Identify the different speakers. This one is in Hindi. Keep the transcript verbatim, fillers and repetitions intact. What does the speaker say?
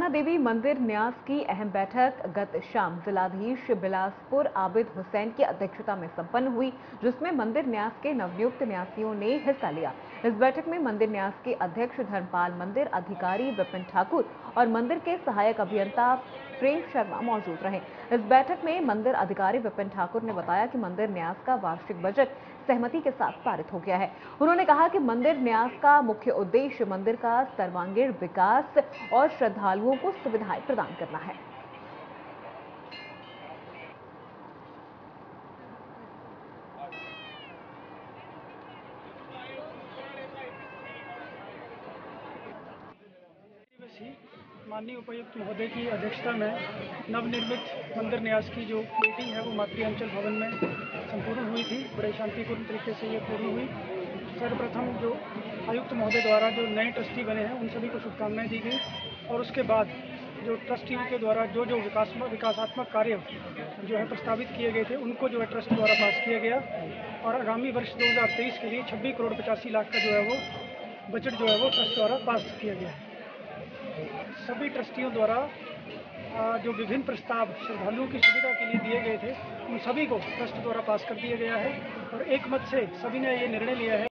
Speaker 1: देवी मंदिर न्यास की अहम बैठक गत शाम जिलाधीश बिलासपुर आबिद हुसैन की अध्यक्षता में संपन्न हुई, जिसमें मंदिर न्यास के नवनियुक्त न्यासियों ने हिस्सा लिया। इस बैठक में मंदिर न्यास के अध्यक्ष धर्मपाल, मंदिर अधिकारी विपिन ठाकुर और मंदिर के सहायक अभियंता प्रेम शर्मा मौजूद रहे। इस बैठक में मंदिर अधिकारी विपिन ठाकुर ने बताया कि मंदिर न्यास का वार्षिक बजट सहमति के साथ पारित हो गया है। उन्होंने कहा कि मंदिर न्यास का मुख्य उद्देश्य मंदिर का सर्वांगीण विकास और श्रद्धालुओं को सुविधाएं प्रदान करना है।
Speaker 2: माननीय उपायुक्त महोदय की अध्यक्षता में नवनिर्मित मंदिर न्यास की जो मीटिंग है वो मातृ अंचल भवन में संपूर्ण हुई थी। बड़े शांतिपूर्ण तरीके से ये पूर्ण हुई। सर्वप्रथम जो आयुक्त महोदय द्वारा जो नए ट्रस्टी बने हैं उन सभी को शुभकामनाएं दी गई और उसके बाद जो ट्रस्टियों के द्वारा जो जो विकासात्मक विकासात्मक कार्य जो है प्रस्तावित किए गए थे उनको जो है ट्रस्ट द्वारा पास किया गया और आगामी वर्ष दो हज़ार तेईस के लिए छब्बीस करोड़ पचासी लाख का जो है वो बजट जो है वो ट्रस्ट द्वारा पास किया गया है। सभी ट्रस्टियों द्वारा जो विभिन्न प्रस्ताव श्रद्धालुओं की सुविधा के लिए दिए गए थे उन सभी को ट्रस्ट द्वारा पास कर दिया गया है और एक मत से सभी ने ये निर्णय लिया है